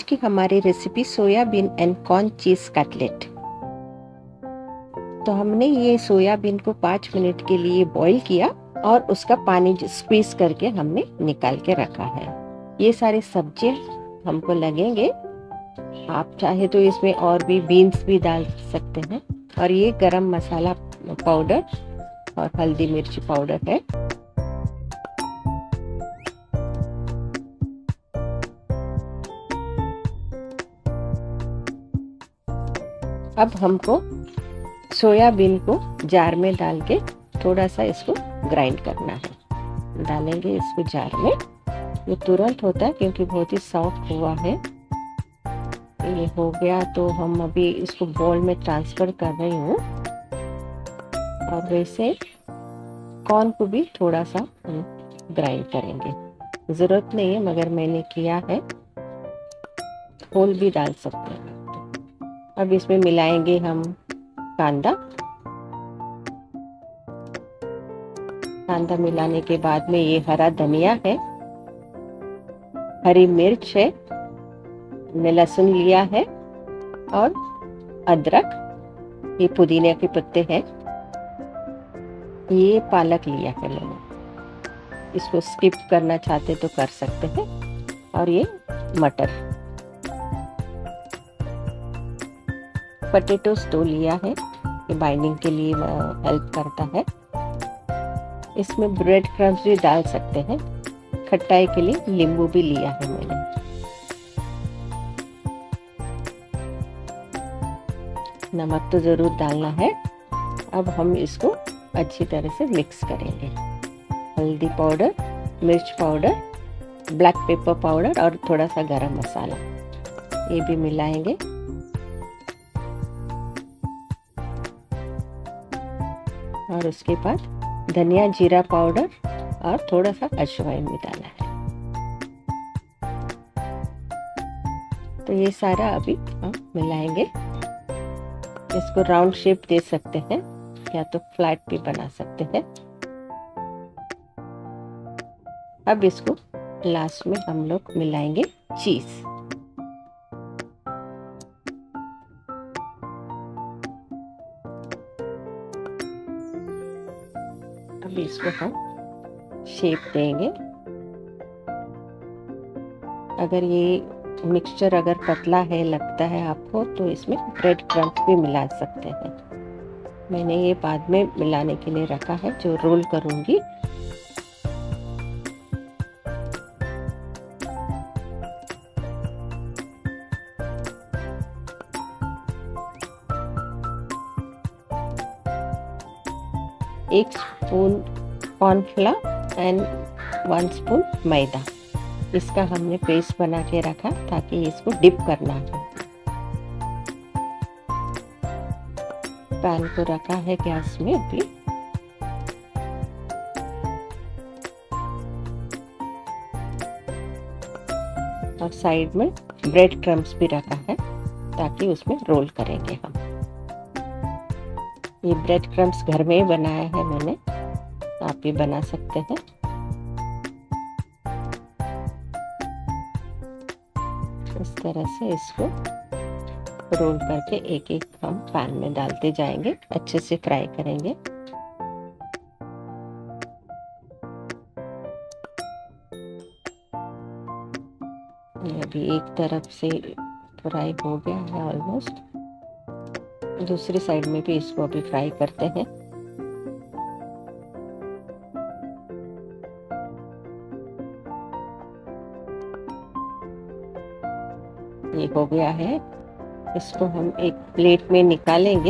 की हमारी recipe soybean and corn cheese cutlet. तो हमने ये सोयाबीन को 5 मिनट के लिए बॉईल किया और उसका पानी स्क्वीज करके हमने निकाल के रखा है। ये सारी सब्जियां हमको लगेंगे, आप चाहे तो इसमें और भी बीन्स भी डाल सकते हैं। और ये गरम मसाला पाउडर और हल्दी मिर्ची पाउडर है। अब हमको सोयाबीन को जार में डाल के थोड़ा सा इसको ग्राइंड करना है। डालेंगे इसको जार में। ये तुरंत होता है क्योंकि बहुत ही सॉफ्ट हुआ है। ये हो गया तो हम अभी इसको बोल में ट्रांसफर कर रही हूँ। और वैसे कॉर्न को भी थोड़ा सा ग्राइंड करेंगे। ज़रूरत नहीं है मगर मैंने किया है, होल भी डाल सकते हैं। अब इसमें मिलाएंगे हम कांदा मिलाने के बाद में ये हरा धनिया है, हरी मिर्च है, लहसुन लिया है और अदरक, ये पुदीने के पत्ते हैं, ये पालक लिया है मैंने। इसको स्किप करना चाहते तो कर सकते हैं। और ये मटर, पोटैटोस 2 लिया है, ये बाइंडिंग के लिए हेल्प करता है। इसमें ब्रेड क्रम्स भी डाल सकते हैं। खट्टाई के लिए नींबू भी लिया है मैंने। नमक तो जरूर डालना है। अब हम इसको अच्छी तरह से मिक्स करेंगे। हल्दी पाउडर, मिर्च पाउडर, ब्लैक पेपर पाउडर और थोड़ा सा गरम मसाला, ये भी मिलाएंगे। और उसके बाद धनिया जीरा पाउडर और थोड़ा सा अजवाइन भी डाला है। तो ये सारा अभी हम मिलाएंगे। इसको राउंड शेप दे सकते हैं या तो फ्लैट भी बना सकते हैं। अब इसको लास्ट में हम लोग मिलाएंगे चीज। अब इसको हम शेप देंगे। अगर ये मिक्सचर अगर पतला है लगता है आपको तो इसमें ब्रेड क्रम्स भी मिला सकते हैं। मैंने ये बाद में मिलाने के लिए रखा है, जो रोल करूंगी। एक स्पून कॉर्नफ्लोर एंड 1 स्पून मैदा, इसका हमने पेस्ट बना के रखा ताकि इसको डिप करना है। पैन को रखा है गैस में अभी। और साइड में ब्रेड क्रम्स भी रखा है ताकि उसमें रोल करेंगे हम। ये ब्रेड क्रम्स घर में ही बनाया है मैंने, आप भी बना सकते हैं। इस तरह से इसको रोल करके एक एक हम पैन में डालते जाएंगे, अच्छे से फ्राई करेंगे। ये अभी एक तरफ से फ्राई हो गया है ऑलमोस्ट। दूसरी साइड में भी इसको अभी फ्राई करते हैं। ये हो गया है, इसको हम एक प्लेट में निकालेंगे।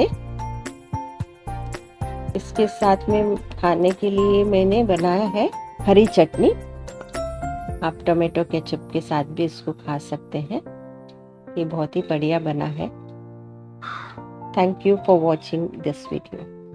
इसके साथ में खाने के लिए मैंने बनाया है हरी चटनी। आप टोमेटो केचप के साथ भी इसको खा सकते हैं। ये बहुत ही बढ़िया बना है। Thank you for watching this video.